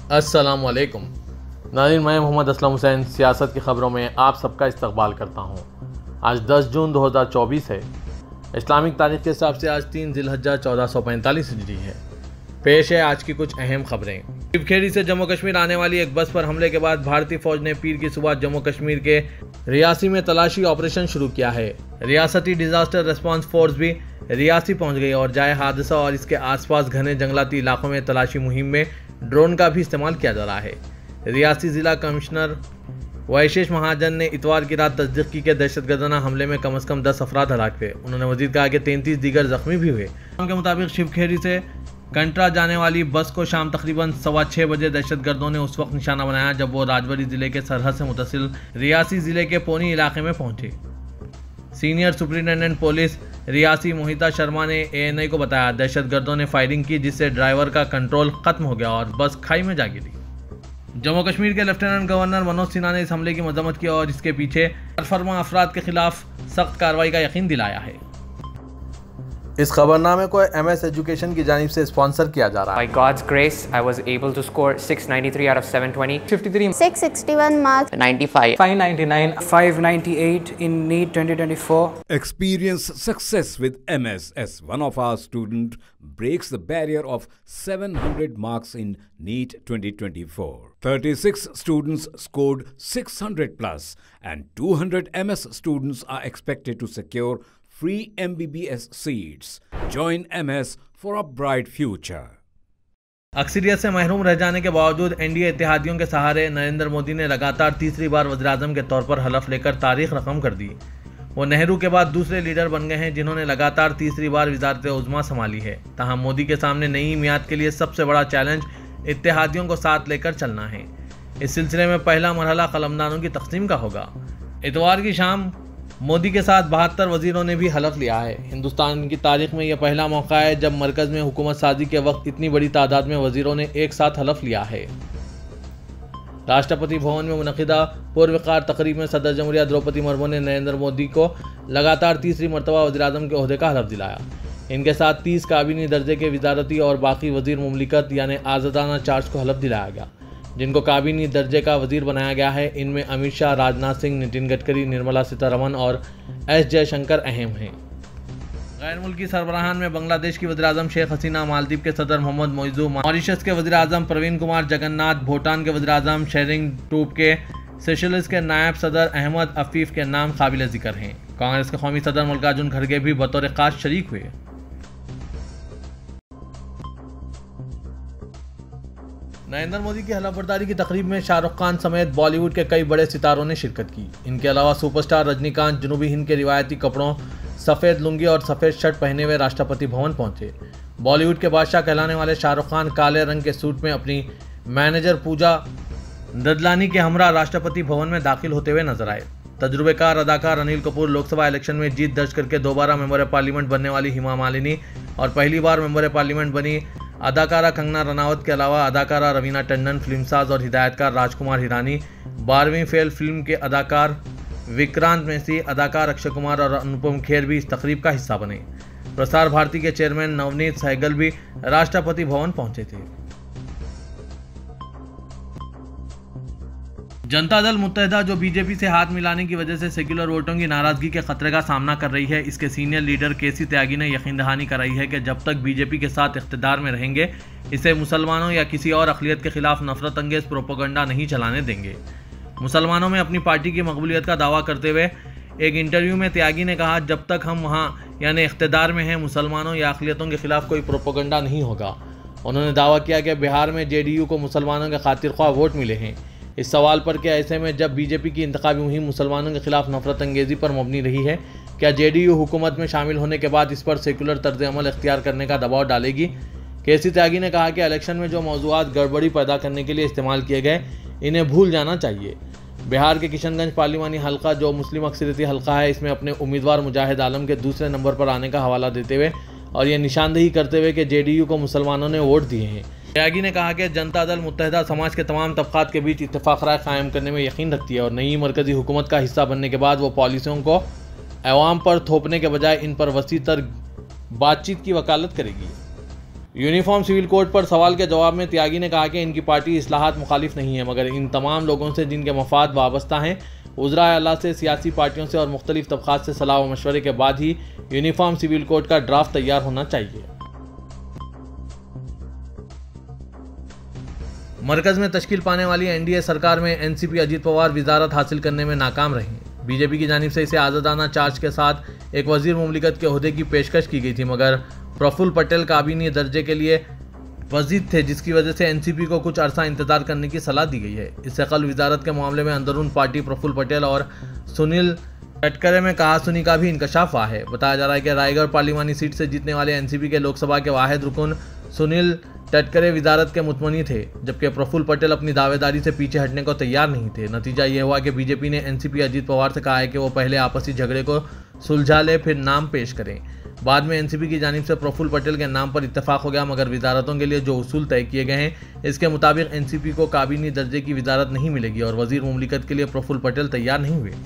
अस्सलामुअलैकुम नाज़रीन, मैं मोहम्मद असलम हुसैन सियासत की ख़बरों में आप सबका इस्तकबाल करता हूँ। आज 10 जून 2024 है। इस्लामिक तारीख़ के हिसाब से आज 3 ज़िलहज्जा 1445 हिजरी है। पेश है आज की कुछ अहम खबरें। शिवखेड़ी से जम्मू कश्मीर आने वाली एक बस पर हमले के बाद भारतीय फौज ने पीर की सुबह जम्मू कश्मीर के रियासी में तलाशी ऑपरेशन शुरू किया है। रियासती डिजास्टर रिस्पांस फोर्स भी रियासी पहुंच गई और जाए हादसा और इसके आसपास घने जंगलाती इलाकों में तलाशी मुहिम में ड्रोन का भी इस्तेमाल किया जा रहा है। रियासी जिला कमिश्नर वैशेष महाजन ने इतवार की रात तस्दीक की कि दहशतगर्दाना हमले में कम से कम 10 अफराद हलाक हुए। उन्होंने मजीद कहा कि 33 दीगर जख्मी भी हुए। उनके मुताबिक शिवखेड़ी से कंट्रा जाने वाली बस को शाम तकरीबन 6:15 बजे दहशतगर्दों ने उस वक्त निशाना बनाया जब वो राजौरी जिले के सरहद से मुतसिल रियासी जिले के पोनी इलाके में पहुंचे। Senior superintendent police Reasi Mohita Sharma ने ANI को बताया, दहशतगर्दों ने फायरिंग की जिससे ड्राइवर का कंट्रोल खत्म हो गया और बस खाई में जा गिरी। जम्मू कश्मीर के लेफ्टिनेंट गवर्नर मनोज सिन्हा ने इस हमले की मजम्मत की और इसके पीछे सरफरमा अफराद के खिलाफ सख्त कार्रवाई का यकीन दिलाया है। इस खबरनामे को MS एजुकेशन की जानिब से स्पॉन्सर किया जा रहा है। By God's grace, I was able to score 693 out of 720, 53, 661 marks, 95, 599, 598 in NEET 2024. Experience success with MS as one of our students breaks the barrier of 700 marks in NEET 2024. 36 students scored 600 plus and 200 MS students are expected to secure free MBBS seats. Join MS for a bright future. अक्सरियत से महरूम रह जाने के बावजूद NDA इत्तेहादियों के सहारे नरेंद्र मोदी ने लगातार तीसरी बार वज़ीर-ए-आज़म के तौर पर हलफ लेकर तारीख रकम कर दी। वो नेहरू के बाद दूसरे लीडर बन गए हैं जिन्होंने लगातार तीसरी बार वज़ारत-ए-उज़्मा संभाली है। ताहम मोदी के सामने नई मियाद के लिए सबसे बड़ा चैलेंज इत्तेहादियों को साथ लेकर चलना है। इस सिलसिले में पहला मरहला कलमदानों की तकसीम का होगा। इतवार की शाम मोदी के साथ 72 वजीरों ने भी हलफ लिया है। हिंदुस्तान की तारीख में यह पहला मौका है जब मरकज़ में हुकूमत साजी के वक्त इतनी बड़ी तादाद में वजीरों ने एक साथ हलफ लिया है। राष्ट्रपति भवन में मुनक़िदा पुरवक़ार तकरीब में सदर जमहूरिया द्रौपदी मुर्मू ने नरेंद्र मोदी को लगातार तीसरी मरतबा वज़ीर-ए-आज़म के ओहदे का हलफ दिलाया। इनके साथ 30 काबीनी दर्जे के वजारती और बाकी वजीर मुमलिकत यानी आज़ादाना चार्ज को हलफ दिलाया गया, जिनको काबीनी दर्जे का वजीर बनाया गया है। इनमें अमित शाह, राजनाथ सिंह, नितिन गडकरी, निर्मला सीतारमण और S जयशंकर अहम हैं। गैर मुल्की सरबराहान में बांग्लादेश की वज़ीर-ए-आज़म शेख हसीना, मालदीव के सदर मोहम्मद मोइज़ू, मॉरिशस के वज़ीर-ए-आज़म प्रवीण कुमार जगन्नाथ, भूटान के वज़ीर-ए-आज़म शेरिंग टूब के, सेशल्स के नायब सदर अहमद अफीफ के नाम काबिल ज़िक्र हैं। कांग्रेस के कौमी सदर मल्लिकार्जुन खड़गे भी बतौर खास शरीक हुए। नरेंद्र मोदी की हलफबरदारी की तकरीब में शाहरुख खान समेत बॉलीवुड के कई बड़े सितारों ने शिरकत की। इनके अलावा सुपरस्टार रजनीकांत जनूबी हिंद के रिवायती कपड़ों, सफ़ेद लुंगी और सफ़ेद शर्ट पहने हुए राष्ट्रपति भवन पहुंचे। बॉलीवुड के बादशाह कहलाने वाले शाहरुख खान काले रंग के सूट में अपनी मैनेजर पूजा ददलानी के हमरा राष्ट्रपति भवन में दाखिल होते हुए नजर आए। तजुर्बेकार अदाकार अनिल कपूर लोकसभा इलेक्शन में जीत दर्ज करके दोबारा मेंबर पार्लियामेंट बनने वाली हेमा मालिनी और पहली बार मेंबर पार्लियामेंट बनी अदाकारा कंगना रनावत के अलावा अदाकारा रवीना टंडन, फिल्मसाज और हिदायतकार राजकुमार हिरानी, 12वीं फेल फिल्म के अदाकार विक्रांत मैसी, अदाकार अक्षय कुमार और अनुपम खेर भी इस तकरीब का हिस्सा बने। प्रसार भारती के चेयरमैन नवनीत सहगल भी राष्ट्रपति भवन पहुंचे थे। जनता दल मुत्तहिदा जो बीजेपी से हाथ मिलाने की वजह से सेक्युलर वोटों की नाराजगी के खतरे का सामना कर रही है, इसके सीनियर लीडर KC त्यागी ने यकीन दहानी कराई है कि जब तक बीजेपी के साथ इख्तिदार में रहेंगे इसे मुसलमानों या किसी और अक़लियत के खिलाफ नफरत अंगेज प्रोपेगेंडा नहीं चलाने देंगे। मुसलमानों में अपनी पार्टी की मकबूलियत का दावा करते हुए एक इंटरव्यू में त्यागी ने कहा, जब तक हम वहाँ यानी इख्तिदार में हैं मुसलमानों या अक़लियतों के खिलाफ कोई प्रोपेगेंडा नहीं होगा। उन्होंने दावा किया कि बिहार में JDU को मुसलमानों के खातिर ख्वाह वोट मिले हैं। इस सवाल पर कि ऐसे में जब बीजेपी की इंतखाबी मुहिम मुसलमानों के खिलाफ नफरत अंगेजी पर मबनी रही है, क्या JDU हुकूमत में शामिल होने के बाद इस पर सेकुलर तर्ज अमल इख्तियार करने का दबाव डालेगी? KC त्यागी ने कहा कि इलेक्शन में जो मौज़ूआत गड़बड़ी पैदा करने के लिए इस्तेमाल किए गए इन्हें भूल जाना चाहिए। बिहार के किशनगंज पार्लिमानी हल्का जो मुस्लिम अक्सरियती हल्का है, इसमें अपने उम्मीदवार मुजाहिद आलम के दूसरे नंबर पर आने का हवाला देते हुए और ये निशानदेही करते हुए कि JDU को मुसलमानों ने वोट दिए हैं। त्यागी ने कहा कि जनता दल मुत्तहिदा समाज के तमाम तबक़ात के बीच इत्तेफाक राय कायम करने में यकीन रखती है और नई मरकज़ी हुकूमत का हिस्सा बनने के बाद वो पॉलिसियों को अवाम पर थोपने के बजाय इन पर वसी तर बातचीत की वकालत करेगी। यूनिफॉर्म सिविल कोड पर सवाल के जवाब में त्यागी ने कहा कि इनकी पार्टी इस्लाहात मुखालिफ नहीं है, मगर इन तमाम लोगों से जिनके मफाद वाबस्ता हैं, उज़राए आला से, सियासी पार्टियों से और मुख्तलिफ तबक़ात से सलाह व मशवरे के बाद ही यूनिफॉर्म सिविल कोड का ड्राफ्ट तैयार होना चाहिए। मरकज़ में तश्कील पाने वाली एनडीए सरकार में एनसीपी अजीत पवार वजारत हासिल करने में नाकाम रही। बीजेपी की जानिब से इसे आज़ादाना चार्ज के साथ एक वज़ीर मुमलिकत के ओहदे की पेशकश की गई थी, मगर प्रफुल्ल पटेल काबीनी दर्जे के लिए वजीद थे, जिसकी वजह से एनसीपी को कुछ अरसा इंतजार करने की सलाह दी गई है। इससे कल वजारत के मामले में अंदरून पार्टी प्रफुल्ल पटेल और सुनील तटकरे में कहासुनी का भी इंकशाफ हुआ है। बताया जा रहा है कि रायगढ़ पार्लिमानी सीट से जीतने वाले एनसीपी के लोकसभा के वाहिद रुकन सुनील तटकरे वजारत के मुतमनी थे, जबकि प्रफुल्ल पटेल अपनी दावेदारी से पीछे हटने को तैयार नहीं थे। नतीजा ये हुआ कि बीजेपी ने एनसीपी अजीत पवार से कहा है कि वो पहले आपसी झगड़े को सुलझा ले, फिर नाम पेश करें। बाद में एनसीपी की जानिब से प्रफुल्ल पटेल के नाम पर इत्तेफाक हो गया, मगर वजारतों के लिए जो उसूल तय किए गए हैं इसके मुताबिक एनसीपी को काबीनी दर्जे की वजारत नहीं मिलेगी और वजीर मुमलिकत के लिए प्रफुल्ल पटेल तैयार नहीं हुए।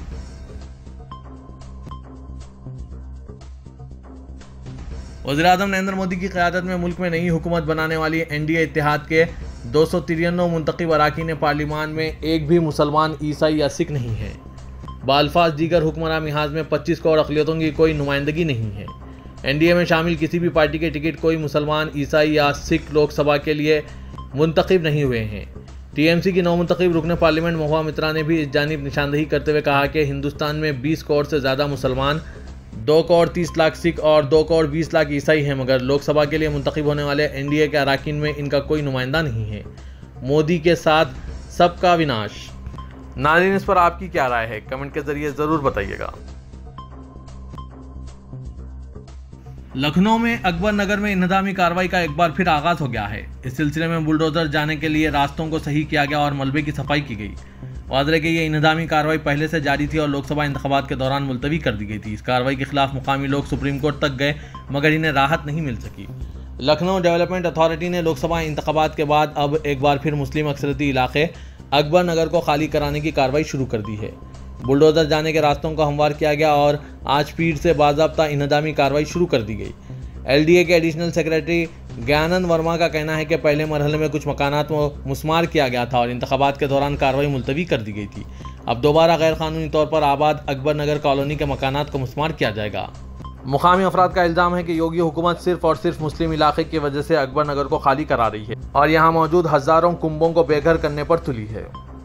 वज़ीर-ए-आज़म नरेंद्र मोदी की क़यादत में मुल्क में नई हुकूमत बनाने वाली एनडीए इत्तेहाद के 293 मुंतखब अरकान पार्लिमान में एक भी मुसलमान, ईसाई या सिख नहीं है। बाल्फाज दीगर हुक्मरान मिहाज में 25 करोड़ अक़लियतों की कोई नुमाइंदगी नहीं है। एनडीए में शामिल किसी भी पार्टी के टिकट कोई मुसलमान, ईसाई या सिख लोकसभा के लिए मुंतखब नहीं हुए हैं। टीएमसी की 9 मुंतखब रुकन पार्लियामेंट महुआ मित्रा ने भी इस जानिब निशानदही करते हुए कहा कि हिंदुस्तान में 20 करोड़ से ज़्यादा मुसलमान, 2 करोड़ 30 लाख सिख और 2 करोड़ 20 लाख ईसाई हैं, मगर लोकसभा के लिए मुंतखब होने वाले एनडीए के अरकान में इनका कोई नुमाइंदा नहीं है। मोदी के साथ सबका विनाश। नाज़रीन, इस पर आपकी क्या राय है? कमेंट के जरिए ज़रूर बताइएगा। लखनऊ में अकबर नगर में इंहदामी कार्रवाई का एक बार फिर आगाज हो गया है। इस सिलसिले में बुलडोजर जाने के लिए रास्तों को सही किया गया और मलबे की सफाई की गई। वाज़ेह है कि ये इंहदामी कार्रवाई पहले से जारी थी और लोकसभा इंतखाबात के दौरान मुलतवी कर दी गई थी। इस कार्रवाई के खिलाफ मुकामी लोग सुप्रीम कोर्ट तक गए, मगर इन्हें राहत नहीं मिल सकी। लखनऊ डेवलपमेंट अथॉरिटी ने लोकसभा इंतखाबात के बाद अब एक बार फिर मुस्लिम अक्सरती इलाके अकबर नगर को खाली कराने की कार्रवाई शुरू कर दी है। बुलडोजर जाने के रास्तों को हमवार किया गया और आज पीर से बाज़ाब्ता इंहदामी कार्रवाई शुरू कर दी गई। एलडीए के एडिशनल सेक्रेटरी ज्ञानंद वर्मा का कहना है कि पहले मरहले में कुछ मकानात को मुस्मार किया गया था और इंतखाबात के दौरान कार्रवाई मुलतवी कर दी गई थी। अब दोबारा गैर कानूनी तौर पर आबाद अकबर नगर कॉलोनी के मकानात को मुस्मार किया जाएगा। मुकामी अफराद का इल्ज़ाम है कि योगी हुकूमत सिर्फ और सिर्फ मुस्लिम इलाके की वजह से अकबर नगर को खाली करा रही है और यहाँ मौजूद हज़ारों कुंबों को बेघर करने पर तुली है।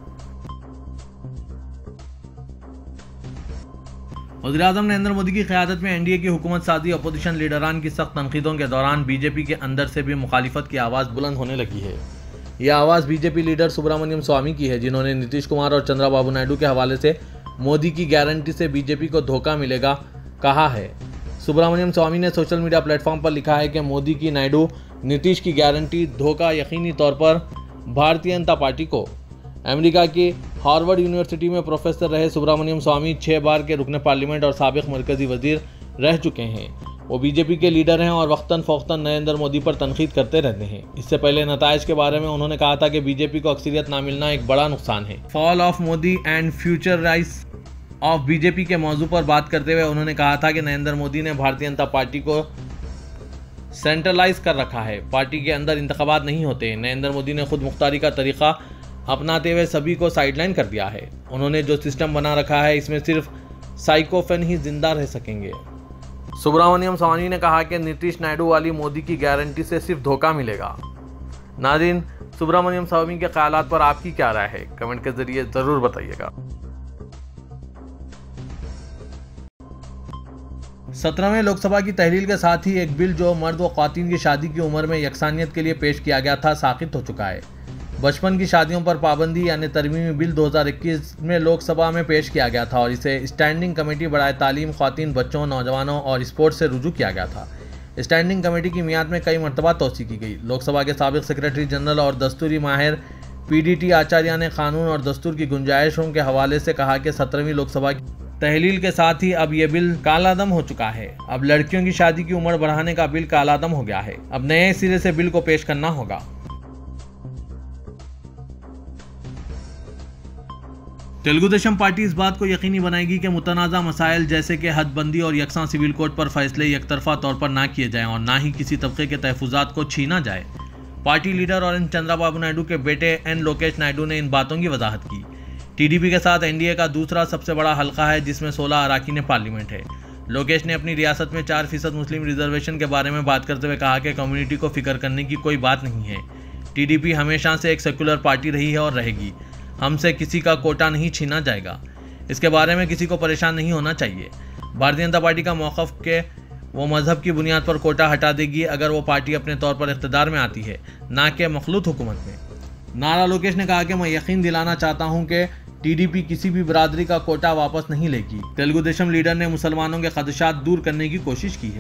वज़ीर-ए-आज़म नरेंद्र मोदी की क़यादत में एनडीए की हुकूमत साजी अपोजिशन लीडरान की सख्त तनकीदों के दौरान बीजेपी के अंदर से भी मुखालिफत की आवाज़ बुलंद होने लगी है। यह आवाज़ बीजेपी लीडर सुब्रमण्यम स्वामी की है, जिन्होंने नीतीश कुमार और चंद्रबाबू नायडू के हवाले से मोदी की गारंटी से बीजेपी को धोखा मिलेगा कहा है। सुब्रमण्यम स्वामी ने सोशल मीडिया प्लेटफॉर्म पर लिखा है कि मोदी की, नायडू, नीतीश की गारंटी धोखा यकीनी तौर पर भारतीय जनता पार्टी को। अमेरिका की हार्वर्ड यूनिवर्सिटी में प्रोफेसर रहे सुब्रमण्यम स्वामी 6 बार के रुकन पार्लियामेंट और साबिक मरकजी वजीर रह चुके हैं। वो बीजेपी के लीडर हैं और वक्तन फ़ौक्तन नरेंद्र मोदी पर तनकीद करते रहते हैं। इससे पहले नताइज के बारे में उन्होंने कहा था कि बीजेपी को अक्सरियत ना मिलना एक बड़ा नुकसान है। Fall of Modi and future rise of BJP के मौजू पर बात करते हुए उन्होंने कहा था कि नरेंद्र मोदी ने भारतीय जनता पार्टी को सेंट्रलाइज कर रखा है। पार्टी के अंदर इंतखाबात नहीं होते। नरेंद्र मोदी ने खुद मुख्तारी का तरीका अपनाते हुए सभी को साइडलाइन कर दिया है। उन्होंने जो सिस्टम बना रखा है इसमें सिर्फ साइकोफेन ही जिंदा रह सकेंगे। सुब्रमण्यम स्वामी ने कहा कि नीतीश नायडू वाली मोदी की गारंटी से सिर्फ धोखा मिलेगा। नाज़रीन, सुब्रमण्यम स्वामी के ख्यालात पर आपकी क्या राय है? कमेंट के जरिए ज़रूर बताइएगा। 17वें लोकसभा की तहलील के साथ ही एक बिल जो मर्द व ख्वातीन की शादी की उम्र में यकसानियत के लिए पेश किया गया था साकित हो चुका है। बचपन की शादियों पर पाबंदी यानी तरमीमी बिल 2021 में लोकसभा में पेश किया गया था और इसे स्टैंडिंग कमेटी बराए तालीम, ख्वातीन, बच्चों, नौजवानों और स्पोर्ट्स से रुजू किया गया था। स्टैंडिंग कमेटी की मियाद में कई मरतबा तोसी की गई। लोकसभा के साबिक सेक्रेटरी जनरल और दस्तूरी माहिर पीडीटी आचार्य ने कानून और दस्तूर की गुंजाइशों के हवाले से कहा कि 17वीं लोकसभा की तहलील के साथ ही अब यह बिल कालादम हो चुका है। अब लड़कियों की शादी की उम्र बढ़ाने का बिल कालादम हो गया है। अब नए सिरे से बिल को पेश करना होगा। तेलुगु देशम पार्टी इस बात को यकीनी बनाएगी कि मुतनाज़ा मसाइल जैसे कि हदबंदी और यकसां सिविल कोड पर फैसले एकतरफा तौर पर ना किए जाएं और ना ही किसी तबके के तहफ़्फ़ुज़ात को छीना जाए। पार्टी लीडर और एन चंद्राबाबू नायडू के बेटे एन लोकेश नायडू ने इन बातों की वजाहत की। टीडीपी के साथ एनडीए का दूसरा सबसे बड़ा हल्का है जिसमें 16 अराकीन पार्लियामेंट है। लोकेश ने अपनी रियासत में 4% मुस्लिम रिजर्वेशन के बारे में बात करते हुए कहा कि कम्युनिटी को फिक्र करने की कोई बात नहीं है। टीडीपी हमेशा से एक सेकुलर पार्टी रही है और रहेगी। हमसे किसी का कोटा नहीं छीना जाएगा। इसके बारे में किसी को परेशान नहीं होना चाहिए। भारतीय जनता पार्टी का मौक़िफ़ के वो मज़हब की बुनियाद पर कोटा हटा देगी अगर वो पार्टी अपने तौर पर इक़्तिदार में आती है, ना कि मखलूत हुकूमत में। नारा लोकेश ने कहा कि मैं यकीन दिलाना चाहता हूं कि टीडीपी किसी भी बरादरी का कोटा वापस नहीं लेगी। तेलुगु देशम लीडर ने मुसलमानों के खदशात दूर करने की कोशिश की है।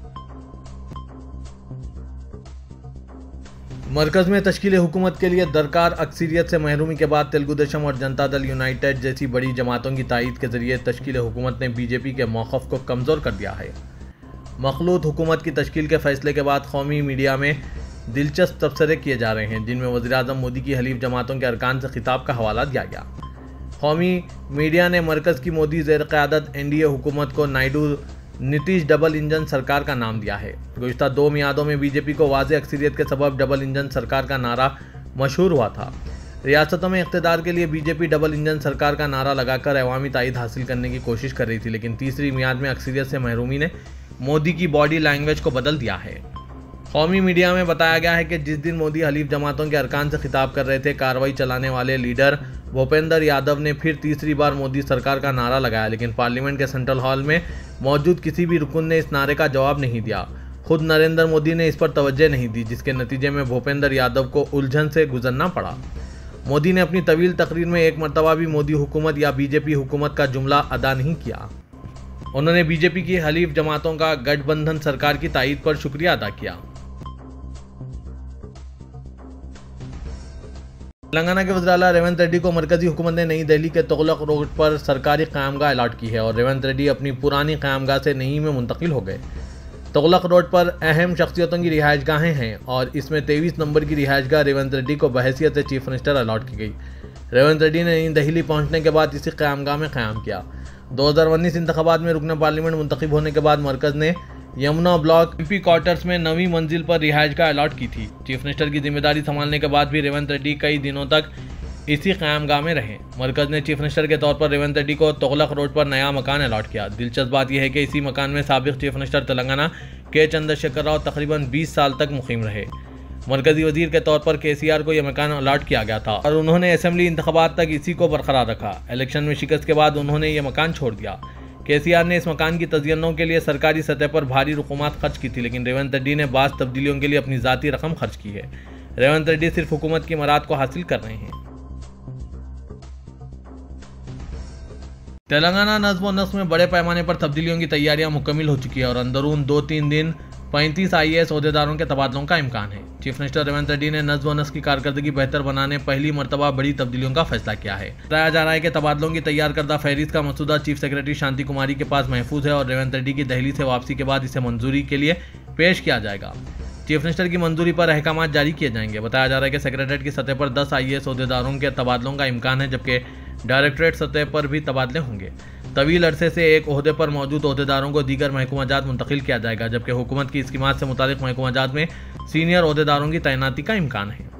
मरकज में तश्कील हुकूमत के लिए दरकार अक्सरियत से महरूमी के बाद तेलुगु देशम और जनता दल यूनाइटेड जैसी बड़ी जमातों की तायीद के जरिए तश्कील हुकूमत ने बीजेपी के मौक़िफ़ को कमज़ोर कर दिया है। मखलूत हुकूमत की तश्कील के फैसले के बाद कौमी मीडिया में दिलचस्प तबसरे किए जा रहे हैं जिनमें वज़ीर-ए-आज़म मोदी की हलीफ जमातों के अरकान से खिताब का हवाला दिया गया। कौमी मीडिया ने मरकज़ की मोदी ज़ेर क़यादत एनडीए हुकूमत को नायडू नीतीश डबल इंजन सरकार का नाम दिया है। गुज़िश्ता 2 मियादों में बीजेपी को वाज़ेह अक्सरियत के सबब डबल इंजन सरकार का नारा मशहूर हुआ था। रियासतों में इक़्तिदार के लिए बीजेपी डबल इंजन सरकार का नारा लगाकर अवामी तायीद हासिल करने की कोशिश कर रही थी, लेकिन तीसरी मियाद में अक्सरियत से महरूमी ने मोदी की बॉडी लैंग्वेज को बदल दिया है। कौमी मीडिया में बताया गया है कि जिस दिन मोदी हलीफ जमातों के अरकान से खिताब कर रहे थे, कार्रवाई चलाने वाले लीडर भूपेंद्र यादव ने फिर तीसरी बार मोदी सरकार का नारा लगाया, लेकिन पार्लियामेंट के सेंट्रल हॉल में मौजूद किसी भी रुकन ने इस नारे का जवाब नहीं दिया। खुद नरेंद्र मोदी ने इस पर तवज्जो नहीं दी, जिसके नतीजे में भूपेंद्र यादव को उलझन से गुजरना पड़ा। मोदी ने अपनी तवील तकरीर में एक मरतबा भी मोदी हुकूमत या बीजेपी हुकूमत का जुमला अदा नहीं किया। उन्होंने बीजेपी की हलीफ जमातों का गठबंधन सरकार की तायीद पर शुक्रिया अदा किया। तेलंगाना के वज़ीर आला रेवंत रेड्डी को मरकजी हुकूमत ने नई दिल्ली के तुगलक रोड पर सरकारी क़यामगाह अलॉट की है और रेवंत रेड्डी अपनी पुरानी क़यामगाह से नई में मुंतकिल हो गए। तुगलक रोड पर अहम शख्सियतों की रिहाइश गाहें हैं और इसमें 23 नंबर की रिहाइश गाह रेवंत रेड्डी को बहैसियत से चीफ मिनिस्टर अलॉट की गई। रेवंत रेड्डी ने नई दिल्ली पहुँचने के बाद इसी क़यामगाह में क़याम किया। 2019 इंतखाबात में रुकन पार्लियामेंट मुंतखब होने के बाद मरकज़ ने यमुना ब्लॉक एमपी क्वार्टर्स में 9वीं मंजिल पर रिहाइश का अलॉट की थी। चीफ मिनिस्टर की जिम्मेदारी संभालने के बाद भी रेवंत रेड्डी कई दिनों तक इसी क़यामगाह में रहे। मरकज़ ने चीफ मिनिस्टर के तौर पर रेवंत रेड्डी को तुगलक रोड पर नया मकान अलॉट किया। दिलचस्प बात यह है कि इसी मकान में साबिक़ चीफ मिनिस्टर तेलंगाना के चंद्रशेखर राव तकरीबन 20 साल तक मुक़ीम रहे। मरकज़ी वज़ीर के तौर पर केसीआर को यह मकान अलॉट किया गया था और उन्होंने असेंबली इंतखाबात तक इसी को बरकरार रखा। इलेक्शन में शिकस्त के बाद उन्होंने ये मकान छोड़ दिया। केसीआर ने इस मकान की तज़य्युनों के लिए सरकारी सतह पर भारी रकूमात खर्च की थी, लेकिन रेवंत रेड्डी ने बाज़ तब्दीलियों के लिए अपनी ज़ाती रकम खर्च की है। रेवंत रेड्डी सिर्फ हुकूमत की मराद को हासिल कर रहे हैं। तेलंगाना नज़्म व नस्क़ में बड़े पैमाने पर तब्दीलियों की तैयारियां मुकम्मल हो चुकी है और अंदरून 2-3 दिन 35 IAS अहदेदारों के तबादलों का इम्कान है। चीफ मिनिस्टर रेवंत रेड्डी ने नज़्म व नस्क़ की कारकर्दगी बेहतर बनाने पहली मरतबा बड़ी तब्दीलियों का फैसला किया है। बताया जा रहा है कि तबादलों की तैयार करदा फहरिस्त का मसूदा चीफ सेक्रेटरी शांति कुमारी के पास महफूज है और रेवंत रेड्डी की दिल्ली से वापसी के बाद इसे मंजूरी के लिए पेश किया जाएगा। चीफ मिनिस्टर की मंजूरी पर अहकाम जारी किए जाएंगे। बताया जा रहा है कि सेक्रेटरीट की सतह पर 10 IAS अहदेदारों के तबादलों का इम्कान है, जबकि डायरेक्टरेट सतह पर भी तबादले होंगे। तवील अरसे से एक ओहदे पर मौजूद अहदेदारों को दीगर महकूमाजात मुंतकिल किया जाएगा, जबकि हुकूमत की स्कीमात से मुतालिक महकूमाजात में सीनियर अहदेदारों की तैनाती का इम्कान है।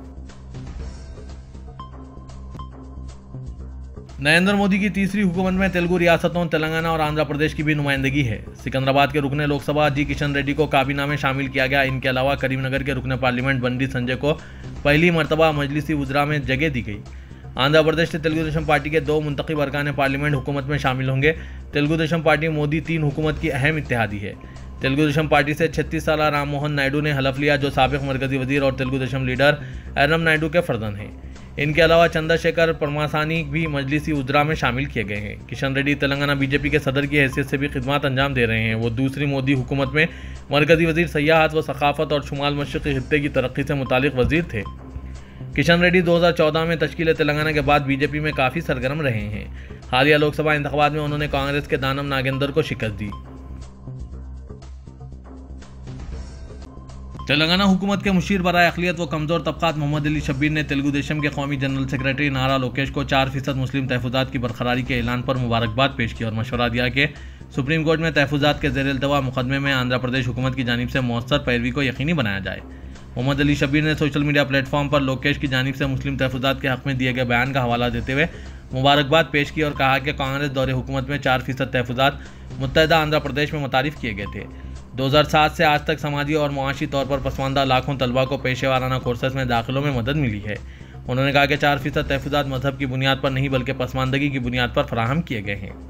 नरेंद्र मोदी की तीसरी हुकूमत में तेलुगु रियासतों तेलंगाना और आंध्र प्रदेश की भी नुमाइंदगी है। सिकंदराबाद के रुकने लोकसभा जी किशन रेड्डी को काबीना में शामिल किया गया। इनके अलावा करीमनगर के रुकने पार्लियामेंट बंडी संजय को पहली मरतबा मजलिसी वज़रा में जगह दी गई। आंध्र प्रदेश से तेलुगु देशम पार्टी के 2 मुंतखब अरकान पार्लियामेंट हुकूमत में शामिल होंगे। तेलुगु देशम पार्टी मोदी 3 हुकूमत की अहम इत्तेहादी है। तेलुगु देशम पार्टी से 36 साल राम मोहन नायडू ने हलफ लिया, जो साबिक़ मरकज़ी वज़ीर और तेलुगु देशम लीडर एरम नायडू के फर्जंद हैं। इनके अलावा चंद्रशेखर परमासानी भी मजलिसी वज़रा में शामिल किए गए हैं। किशन रेड्डी तेलंगाना बीजेपी के सदर की हैसियत से भी खिदमत अंजाम दे रहे हैं। वो दूसरी मोदी हुकूमत में मरकज़ी वज़ीर सयाहत व सकाफ़त और शुमाल मशरिक़ी खित्ते की तरक्की से मुतालिक वज़ीर थे। किशन रेड्डी 2014 में तश्कील तेलंगाना के बाद बीजेपी में काफ़ी सरगर्म रहे हैं। हालिया लोकसभा इंतखाबात में उन्होंने कांग्रेस के दानम नागेंद्र को शिकस्त दी। तेलंगाना हुकूमत के मुशीर बराए अक़लियत व कमज़ोर तबक़ात मोहम्मद अली शब्बीर ने तेलुगु देशम के कौमी जनरल सेक्रेटरी नारा लोकेश को 4% मुस्लिम तहफ़्फ़ुज़ात की बरकरारी के ऐलान पर मुबारकबाद पेश की और मशवरा दिया कि सुप्रीम कोर्ट में तहफ़्फ़ुज़ात के ज़ेर इल्तवा मुकदमे में आंध्र प्रदेश हुकूमत की जानिब से मौसर पैरवी को यकीनी बनाया जाए। मोहम्मद अली शब्बीर ने सोशल मीडिया प्लेटफॉर्म पर लोकेश की जानिब से मुस्लिम तहफ़्फ़ुज़ात के हक़ में दिए गए बयान का हवाला देते हुए मुबारकबाद पेश की और कहा कि कांग्रेस दौरे हुकूमत में 4% तहफ़्फ़ुज़ात मुत्तहिदा आंध्र प्रदेश में मुतारिफ़ किए गए थे। 2007 से आज तक समाजी और मुआशी तौर पर पसमानदा लाखों तलबा को पेशेवाराना कोर्सेस में दाखिलों में मदद मिली है। उन्होंने कहा कि 4% तहफ़्फ़ुज़ात मजहब की बुनियाद पर नहीं बल्कि पसमानदगी की बुनियाद पर फराहम किए गए हैं।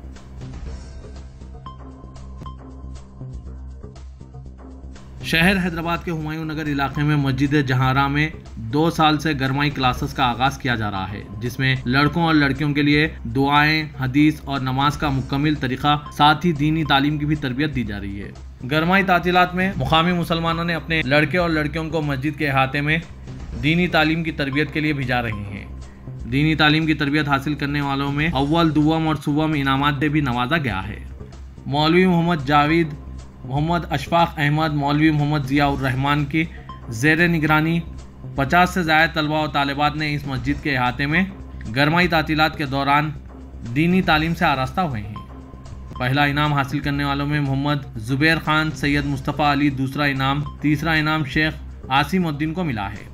शहर हैदराबाद के हुमायूं नगर इलाके में मस्जिद जहारा में 2 साल से गरमाई क्लासेस का आगाज किया जा रहा है, जिसमें लड़कों और लड़कियों के लिए दुआएं, हदीस और नमाज का मुकम्मल तरीका, साथ ही दीनी तालीम की भी तरबियत दी जा रही है। गरमाई तातीलात में मुकामी मुसलमानों ने अपने लड़के और लड़कियों को मस्जिद के अहाते में दीनी तालीम की तरबियत के लिए भिजा रहे हैं। दीनी तालीम की तरबियत हासिल करने वालों में अव्वल, दुवम और सुवम इनामात से भी नवाजा गया है। मौलवी मोहम्मद जावेद, मोहम्मद अशफाक अहमद, मौलवी मोहम्मद ज़ियाउर रहमान की ज़ेर निगरानी 50 से ज़्यादा तलबा और तालिबात ने इस मस्जिद के अहाते में गरमाई तातीलात के दौरान दीनी तालीम से आरास्ता हुए हैं। पहला इनाम हासिल करने वालों में मोहम्मद ज़ुबैर खान, सैयद मुस्तफ़ा अली दूसरा इनाम, तीसरा इनाम शेख आसिम उद्दीन को मिला है।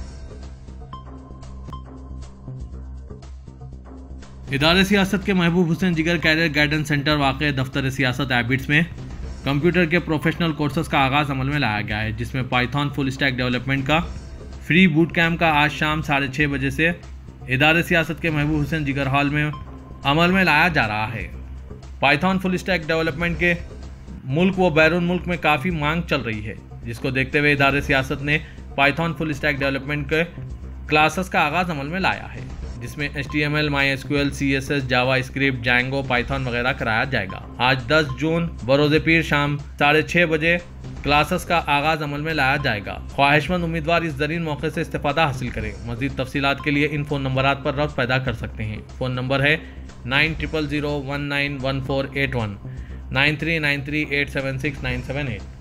इदारे सियासत के महबूब हुसैन जिगर कैरियर गाइडेंस सेंटर वाक़ दफ्तर सियासत एबिट्स में कंप्यूटर के प्रोफेशनल कोर्सेज का आगाज़ अमल में लाया गया है, जिसमें पाइथन फुल स्टैक डेवलपमेंट का फ्री बूट कैम्प का आज शाम 6:30 बजे से इदारे सियासत के महबूब हुसैन जिगर हॉल में अमल में लाया जा रहा है। पाइथन फुल स्टैक डेवलपमेंट के मुल्क व बैरून मुल्क में काफ़ी मांग चल रही है, जिसको देखते हुए इदारे सियासत ने पाइथन फुल स्टैक डेवलपमेंट के क्लासेस का आगाज़ अमल में लाया है, जिसमें HTML, MySQL, CSS, JavaScript, Django, Python वगैरह कराया जाएगा। आज 10 जून बरोज़े पीर शाम 6:30 बजे क्लासेस का आगाज़ अमल में लाया जाएगा। ख्वाहिशमंद उम्मीदवार इस ज़रीन मौके से इस्तेफ़ादा हासिल करें। मज़ीद तफसीलात के लिए इन फ़ोन नंबरात पर रब्त पैदा कर सकते हैं। फ़ोन नंबर है 9000191481, 9393876978।